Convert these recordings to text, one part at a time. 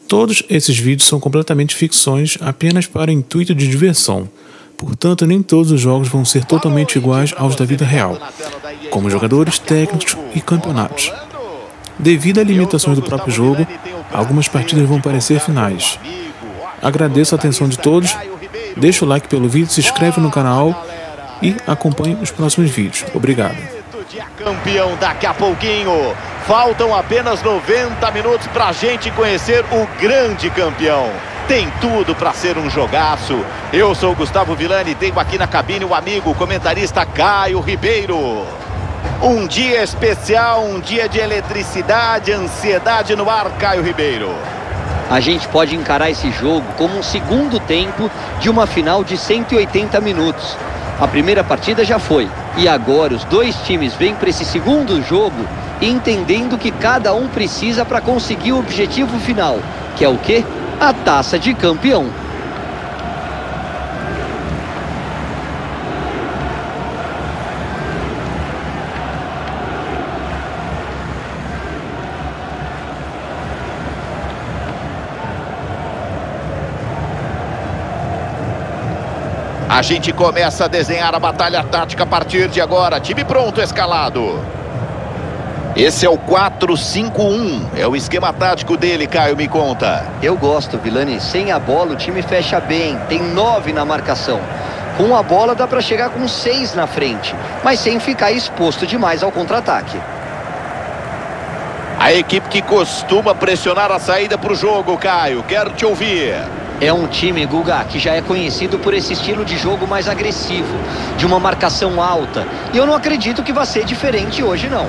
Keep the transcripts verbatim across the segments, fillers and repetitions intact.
Todos esses vídeos são completamente ficções apenas para intuito de diversão. Portanto, nem todos os jogos vão ser totalmente iguais aos da vida real, como jogadores, técnicos e campeonatos. Devido a limitações do próprio jogo, algumas partidas vão parecer finais. Agradeço a atenção de todos, deixa o like pelo vídeo, se inscreve no canal e acompanhe os próximos vídeos. Obrigado. Campeão daqui a pouquinho. Faltam apenas noventa minutos para a gente conhecer o grande campeão. Tem tudo para ser um jogaço. Eu sou o Gustavo Villani e tenho aqui na cabine o amigo, o comentarista Caio Ribeiro. Um dia especial, um dia de eletricidade, ansiedade no ar, Caio Ribeiro. A gente pode encarar esse jogo como um segundo tempo de uma final de cento e oitenta minutos. A primeira partida já foi. E agora os dois times vêm para esse segundo jogo entendendo que cada um precisa para conseguir o objetivo final, que é o quê? A taça de campeão. A gente começa a desenhar a batalha tática a partir de agora. Time pronto, escalado. Esse é o quatro cinco um. É o esquema tático dele, Caio, me conta. Eu gosto, Villani. Sem a bola o time fecha bem. Tem nove na marcação. Com a bola dá para chegar com seis na frente, mas sem ficar exposto demais ao contra-ataque. A equipe que costuma pressionar a saída para o jogo, Caio. Quero te ouvir. É um time, Guga, que já é conhecido por esse estilo de jogo mais agressivo, de uma marcação alta. E eu não acredito que vai ser diferente hoje, não.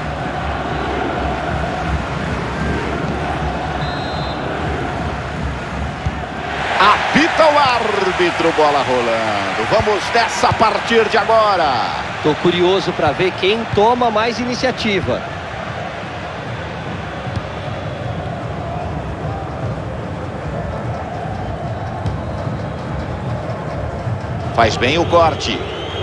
Apita o árbitro, bola rolando. Vamos nessa a partir de agora. Tô curioso para ver quem toma mais iniciativa. Faz bem o corte.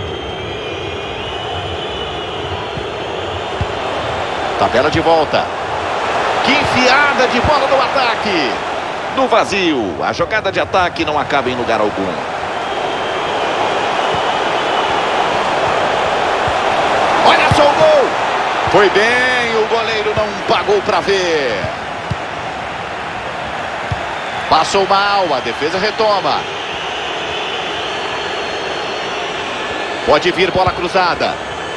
Tabela de volta. Que enfiada de bola no ataque. No vazio. A jogada de ataque não acaba em lugar algum. Olha só o gol. Foi bem. O goleiro não pagou para ver. Passou mal. A defesa retoma. Pode vir bola cruzada.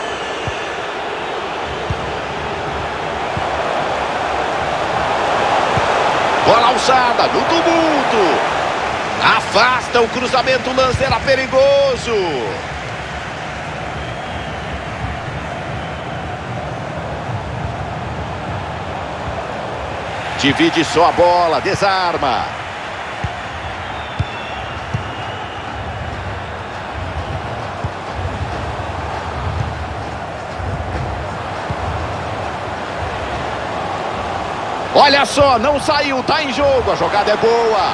Bola alçada no tumulto. Afasta o cruzamento, o lance era perigoso. Divide só a bola, desarma. Olha só, não saiu, tá em jogo, a jogada é boa.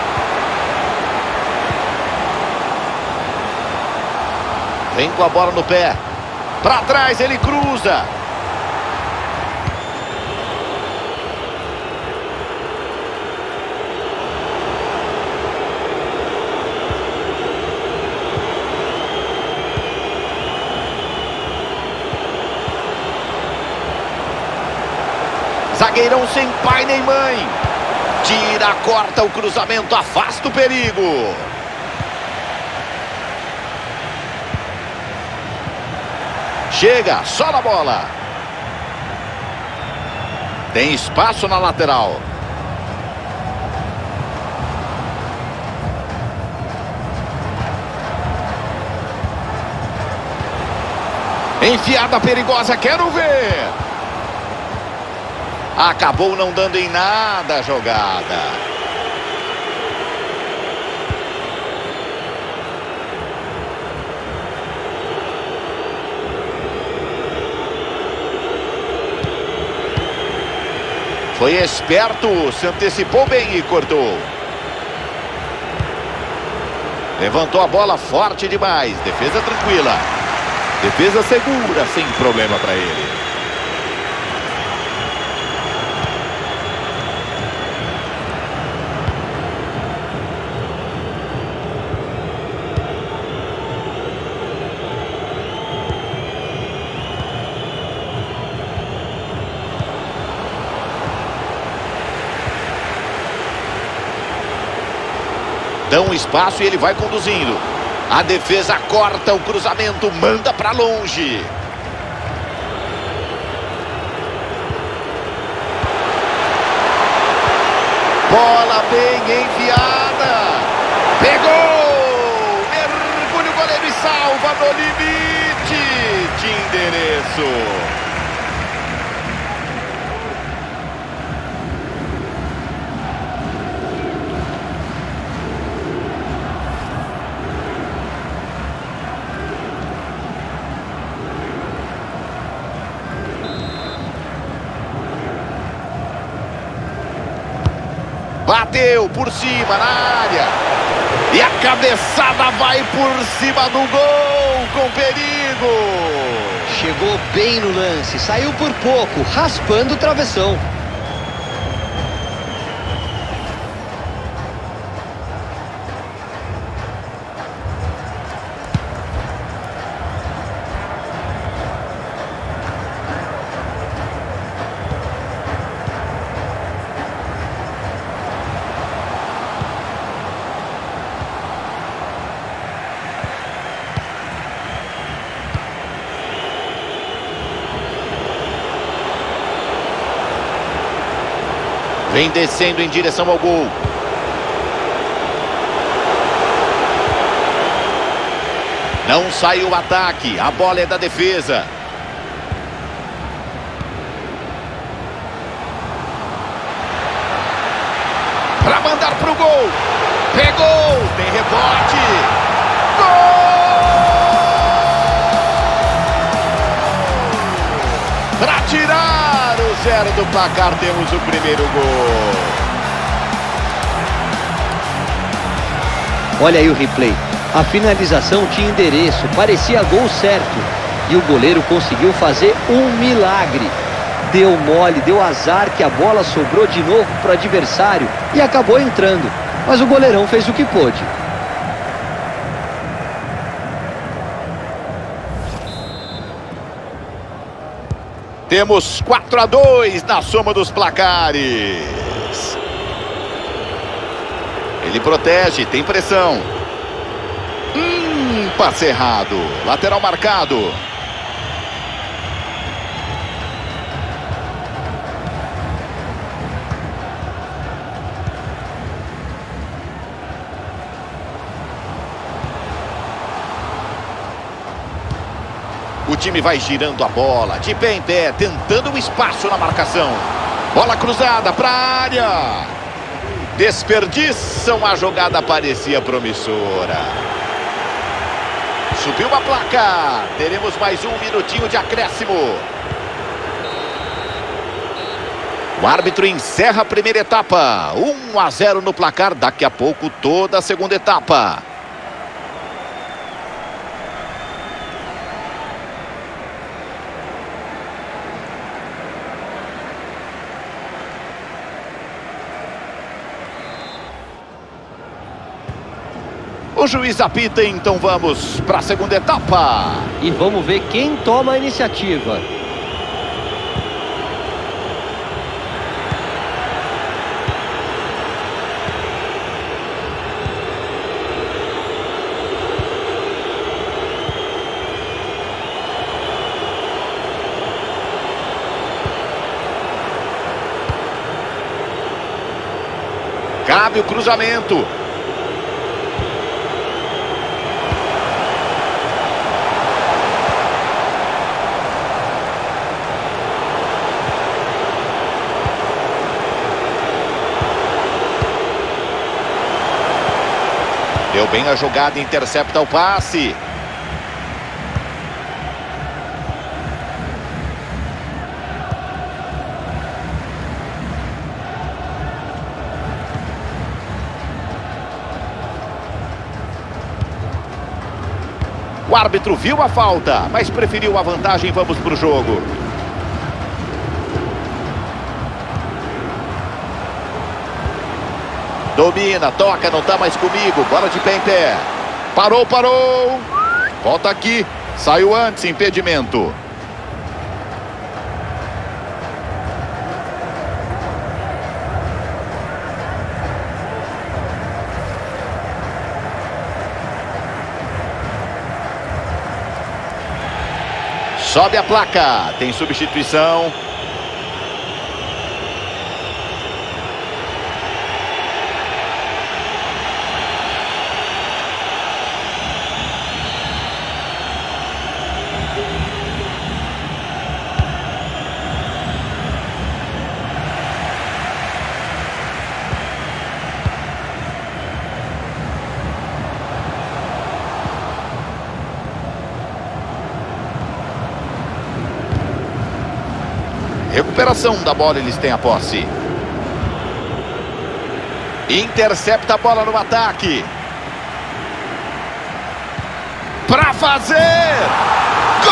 Vem com a bola no pé. Pra trás, ele cruza. Zagueirão sem pai nem mãe. Tira, corta o cruzamento, afasta o perigo. Chega, só na bola. Tem espaço na lateral. Enfiada perigosa, quero ver. Acabou não dando em nada a jogada. Foi esperto, se antecipou bem e cortou. Levantou a bola forte demais. Defesa tranquila. Defesa segura, sem problema para ele. Dão espaço e ele vai conduzindo. A defesa corta o cruzamento, manda para longe. Bola bem enviada. Pegou! Mergulha o goleiro e salva no limite de endereço. Bateu por cima na área. E a cabeçada vai por cima do gol, com perigo. Chegou bem no lance, saiu por pouco, raspando o travessão. Vem descendo em direção ao gol. Não sai o ataque, a bola é da defesa. Para mandar pro gol. Pegou, tem rebote. Gol! Para tirar o zero do placar, temos o primeiro gol. Olha aí o replay. A finalização tinha endereço, parecia gol certo. E o goleiro conseguiu fazer um milagre. Deu mole, deu azar que a bola sobrou de novo para o adversário e acabou entrando. Mas o goleirão fez o que pôde. Temos quatro a dois na soma dos placares. Ele protege, tem pressão. Hum, passe errado. Lateral marcado. O time vai girando a bola, de pé em pé, tentando um espaço na marcação. Bola cruzada para a área. Desperdiçam, a jogada parecia promissora. Subiu a placa. Teremos mais um minutinho de acréscimo. O árbitro encerra a primeira etapa. um a zero no placar. Daqui a pouco toda a segunda etapa. O juiz apita, então vamos para a segunda etapa. E vamos ver quem toma a iniciativa. Cabe o cruzamento. Deu bem a jogada e intercepta o passe. O árbitro viu a falta, mas preferiu a vantagem. Vamos para o jogo. Domina, toca, não tá mais comigo. Bola de pé em pé. Parou, parou. Volta aqui. Saiu antes, impedimento. Sobe a placa, tem substituição. Recuperação da bola, eles têm a posse. Intercepta a bola no ataque. Para fazer gol!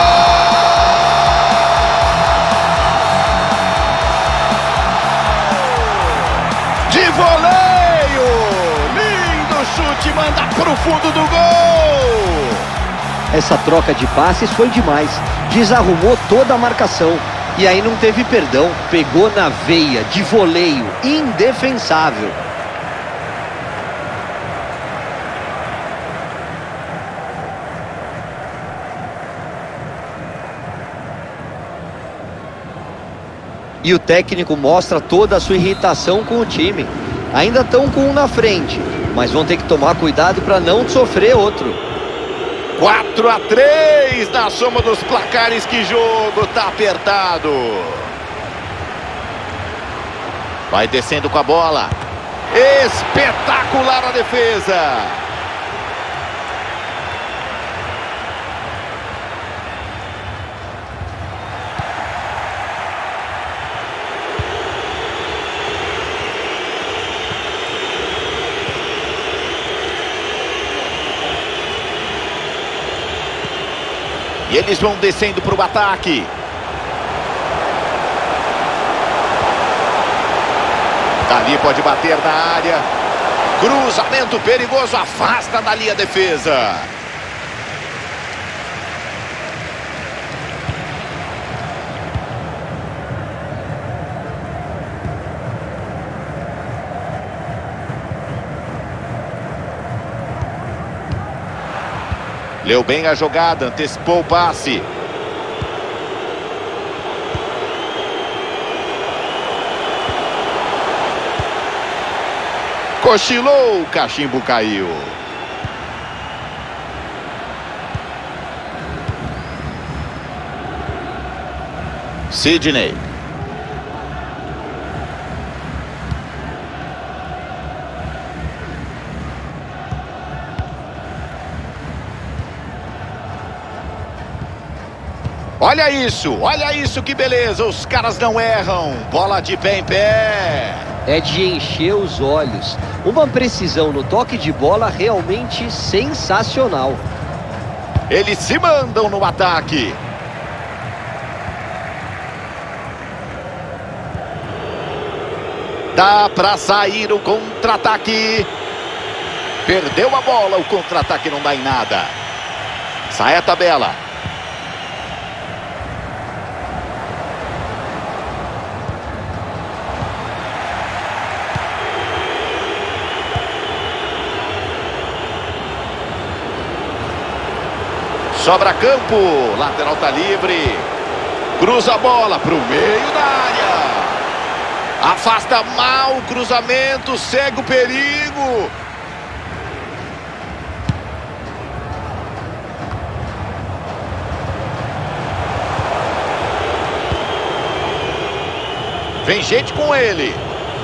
De voleio! Lindo chute, manda pro fundo do gol! Essa troca de passes foi demais. Desarrumou toda a marcação. E aí não teve perdão, pegou na veia, de voleio, indefensável. E o técnico mostra toda a sua irritação com o time. Ainda estão com um na frente, mas vão ter que tomar cuidado para não sofrer outro. quatro a três na soma dos placares. Que jogo, tá apertado. Vai descendo com a bola. Espetacular a defesa. E eles vão descendo para o ataque. Dali pode bater na área. Cruzamento perigoso, afasta dali a defesa. Leu bem a jogada, antecipou o passe. Cochilou, o cachimbo caiu. Sidney. Olha isso, olha isso, que beleza, os caras não erram, bola de pé em pé. É de encher os olhos, uma precisão no toque de bola realmente sensacional. Eles se mandam no ataque. Dá pra sair o contra-ataque. Perdeu a bola, o contra-ataque não dá em nada. Sai a tabela. Sobra campo, lateral tá livre. Cruza a bola pro meio da área. Afasta mal o cruzamento, segue o perigo. Vem gente com ele.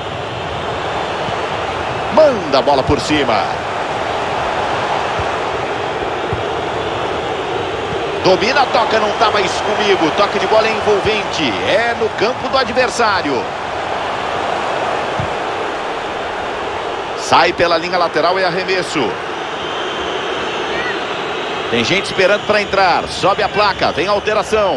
Manda a bola por cima. Domina, toca, não tá mais comigo. Toque de bola é envolvente. É no campo do adversário. Sai pela linha lateral e arremesso. Tem gente esperando para entrar. Sobe a placa, vem a alteração.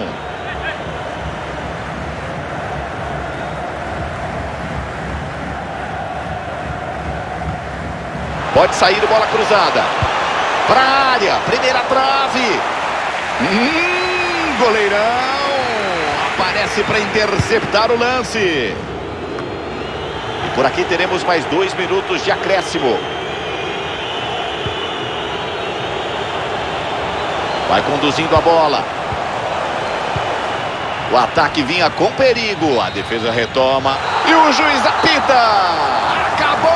Pode sair, bola cruzada. Para a área, primeira trave. Hum, goleirão aparece para interceptar o lance. E por aqui teremos mais dois minutos de acréscimo. Vai conduzindo a bola. O ataque vinha com perigo. A defesa retoma. E o juiz apita. Acabou!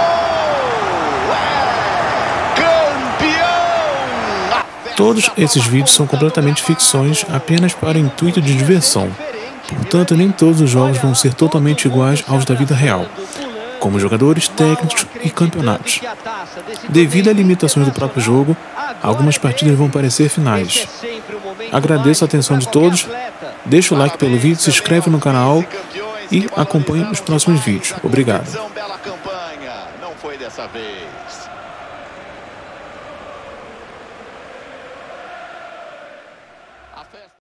É campeão! Todos esses vídeos são completamente ficções apenas para intuito de diversão. Portanto, nem todos os jogos vão ser totalmente iguais aos da vida real, como jogadores, técnicos e campeonatos. Devido a limitações do próprio jogo, algumas partidas vão parecer finais. Agradeço a atenção de todos, deixa o like pelo vídeo, se inscreve no canal e acompanhe os próximos vídeos. Obrigado. Não foi dessa vez.